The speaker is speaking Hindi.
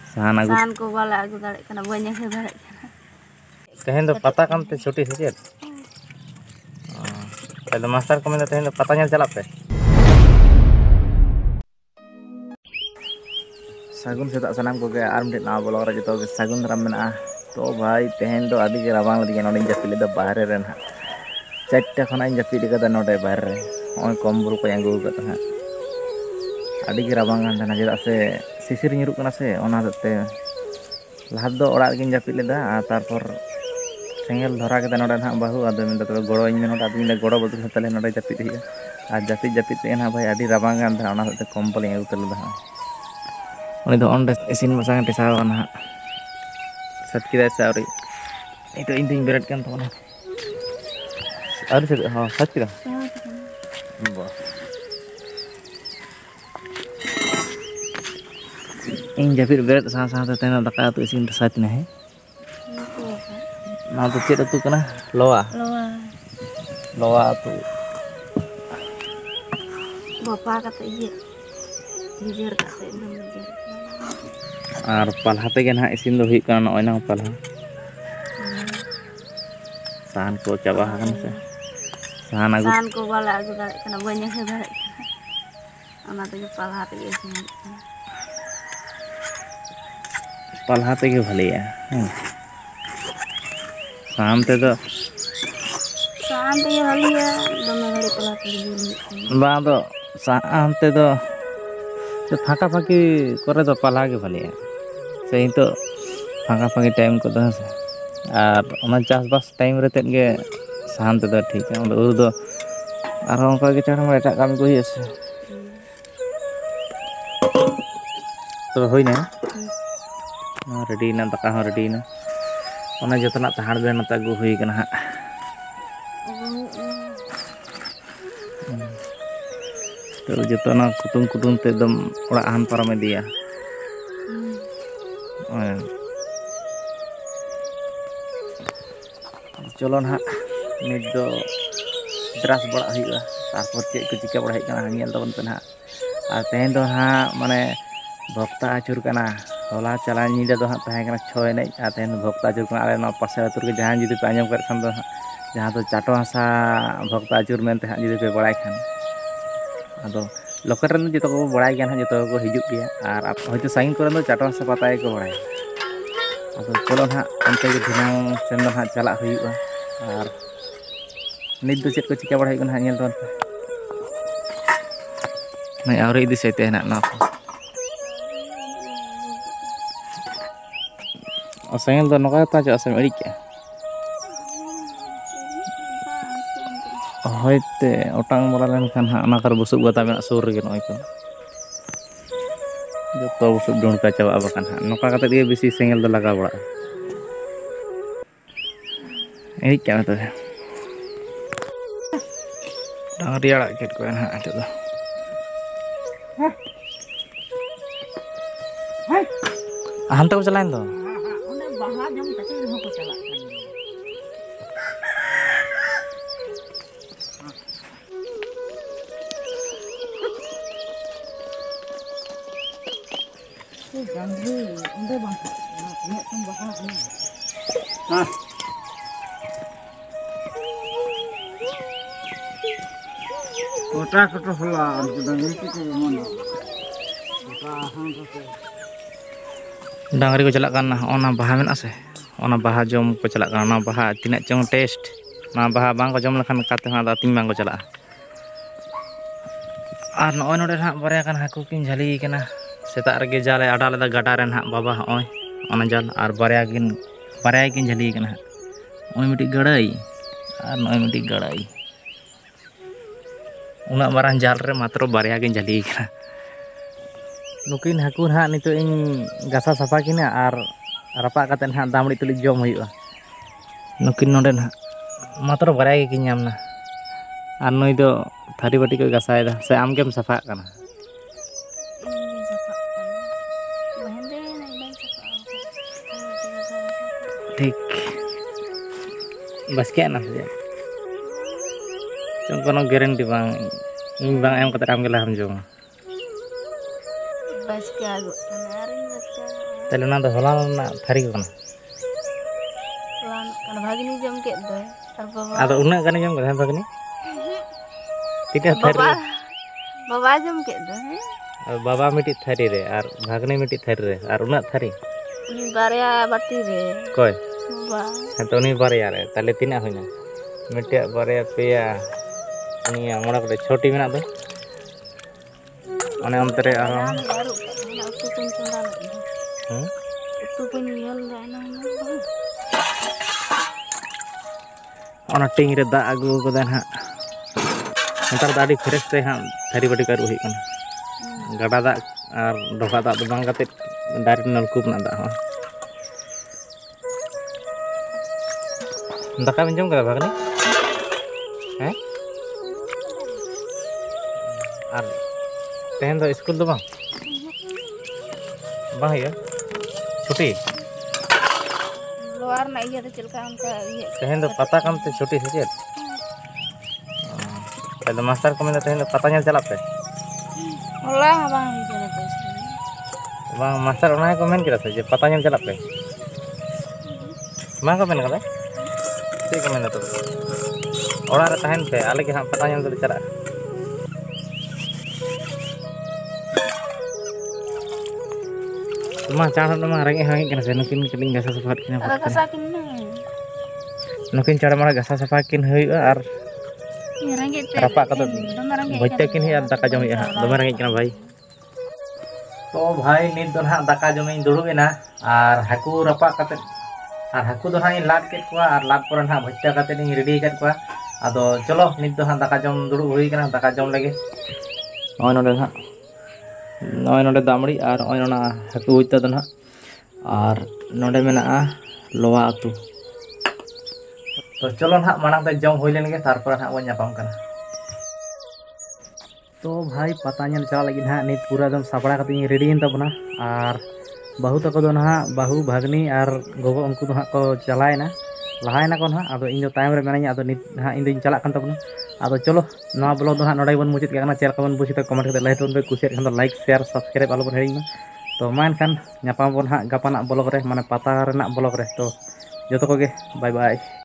साहान को बाले आगु दाड़े कना बने हे दाड़े कना तेहेन दो पता कामते छुट्टी से चेत तो मास्टर को मेन तेहेन दो पता नेल चला पे सागुन सेता सनाम को के आर मिट ना ब्लॉग रे जतो सागुन राम मेना तो भाई तेहेन दो आदि के राबांग लदी नोडे जपिले दो बाहरे रे ना चारटा खना जपिले कदा नोडे बाहरे ओय कम्बल को यांगु कत हा आदि के राबांग ना जेदा से सिसिर निरुक कना से ओना दते लाहाद दो ओड़ा गिन जपिले दा तारपर सेंगल धरा के नोडे ना बाहु आदो में तो गड़ो इन नोडे आदि में गड़ो बदल तले नोडे जपित हिया आ जपित जपित ना भाई आदि राबांग ना ओना दते कम्बल यांगु तले दा उनी दो ओंडे इसिन मसांग टिसाव ना सट किदा सावरी इतो इन दिन बेरट कान तोना आर से हां सट किदा बा इन जपित बेरट सा सा ते तेना दका तो इसिन सट ना है ना तो चेत तु कना लोआ लोआ तो बापा कते ये बिजर कते एकदम बिजर और पलहा तेगे ना इसिन दो हुई काना नय ना पलहा साहन को चाबा हन से साहन को बाले आगु दाड़े कना बने हे दाड़े कना ओना ते पलहा ते इसिन पलहा तेगे भलिया साहन ते भलिया दमे घड़ी पलहा ते बा दो साहन ते दो फाँका फाँकी करे दो पलहा के भलिया से तो फाँका फाँकी टाइम को दो से और ओना चासबास टाइम रे तेद गे साहन ते दो ठीक है ओंदे उर दो आरो ओंका के चारा में एटा काम को हुई से तो होई ना रेडी ना दका हो रेडी ना ओना जतना तहाड़ दे ना तगु हुई कना हा तो जतना कुटुम कुटुम ते एकदम ओड़ा हान पारम दिया चलो ना नित दो ब्राश बड़ा हुआ तारपर चेक को चिका बड़ा हुई नेल तबन पे ना और तेहेन दो हाँ माने भक्ता आचुर कना होला चला नीदा दो हाँ तहे कना 6 एने और तेहेन भक्ता आचुर कना आले ना पासे आतुर के जहां जुदी पे आंजम कर खान दो जहां तो चाटो हासा भक्ता आचुर मेनते हाँ जुदी पे बड़ाय खान आदो लोकल रन जो को बड़ाय गया जो को हिजुक गया और हयतो साइन को चाटो हासा पता को बड़ाय आदो चलो ना अंते के दिनांग सेन दो हाँ चला हुआ और नित दो चेक को चिका बड़ा हुई नेल तबन नहीं आवरे इदी सेते ना ना सेंगल दो नका ता चा से अड़ी के होयते ओटांग बड़ा लेन खान हा ना कर बुसुब गता में सुर रे नय को जो तो बुसुब डोंका चाबा बकान हा नका कते गे बेसी सेंगल दो लगा बड़ा एई क्या तो डांगरी आड़ा केट को ना ते दो हांते को चलाइन दो ओने बाहा जम तके हो को चला डांगरी ओंदे बां ने तुम बाहा हां कोटा कोटा होला डांगरी के मन कोटा हां को डांगरी को चला करना ओना बाहा मेना से ओना बाहा जम को चला करना बाहा तिना चंग टेस्ट ना बाहा बांग को जम लखन काते हा दातिन बांग को चला और नय नोडे ना बारे कान हाकू किन झली कना सेता रे जाले आडा लेदा गाडा रे ना बाबा ओय ओना जाल और बारे किन झली कना ओय मिटी गड़ाई और नय मिटी गड़ाई उना मारान जाल रे मात्र बारे किन झली कना नुकिन हाकू ना नितो इन गसा सफा किना और रपा कते ना दामड़ी तुली जम हुआ नुकिन नोडे ना मात्र बारे किन नामना और नई दो थारी बाटी को गसाय दा से आम केम सफा कना ठीक बस क्या ना से चंग कोनो गारंटी बांग इन बांग एम कते आम गेला हम जमा बस क्या नारिंग बस क्या ताले ना दो होला ना थारी को ना kan bhagini jom ke do ar baba आदो उन्ना गाने जम गदा भगनी तीटा थारी baba jom ke do बाबा मिटी थारी रे और भागने मिटी थारी रे और उन्ना थारी uni barya bati re कोई baba है तो नहीं बारे यार ताले तीना होइना मिटे बारे पेया उनिया मोड़ा को छोटी मेना दो अने अंतरे आरो baru na utu pun chunda na utu pun yel da na ona टिंग रे दा आगु गदा ना नतार दाडी फ्रेश ते हां थारी बाटी कारू हुई कना गाडा दा और डोका दा दो बांग काते डायरेक्ट नलकूप ना दा हां दाका में जम करा भागनी हैं और तेहन दो स्कूल दो बांग बांग या छुट्टी luar na iya de chilka amka iya तेहन दो पता कम ते छुट्टी से चेत तो मास्टर को मैंने तेहन दो पता nyal चला पे olah bang jene to बांग मास्टर ओना को मेन किरा से जे पता nyal चला पे मा को मेन कले से को मेन तो ओड़ा रे तहन पे आले के हां पता nyal दो चला मा चाण मा रंगे हाई कना से नकिन किलिंग गसा सफा किना ada kasakin na नकिन चाड़ मारा गसा सफा किन हुई और ni rangi te रपा कतो doma rangi बच्चा किन है दाका जम है दमे रंगे कना भाई तो भाई नित दो ना दाका जम दुड़ुबेना और हाकू रपा कते और हाकू दो ना लाद के कुआ और लाद पर ना बच्चा कते नि रेडी कर कुआ आदो चलो नित दो ना दाका जम दुड़ु हुई कना दाका जम लगे ओय नोडे ना नोय नोडे दामड़ी और ओय ना हाकू हुईता दो ना और नोडे मेना लोवा अतु तो चलो ना मांग ते जम हुई लेन के तारपर ना वो न्यापाम कना तो भाई पता ñel चला लगी ना नित पूरा एकदम सापड़ा कते रेडी इन तबना और बाहू तक दो ना बाहू भागनी और गोगो उनको तो को चलायना लहायना को ना आदो इन टाइम रे मेनाई आदो नित ना इन दिन चला कन तबना आदो चलो नवा ब्लॉग दो ना नोडे बन मुचित काना चेल का बन बुझित कमेंट करते लाइक तो कुसियत खान लाइक शेयर सब्सक्राइब आलो बन हेरिना तो मान खान न्यापाम बन हा गापाना ब्लॉग रे माने पता रेना ब्लॉग रे तो जतो को गे बाय बाय।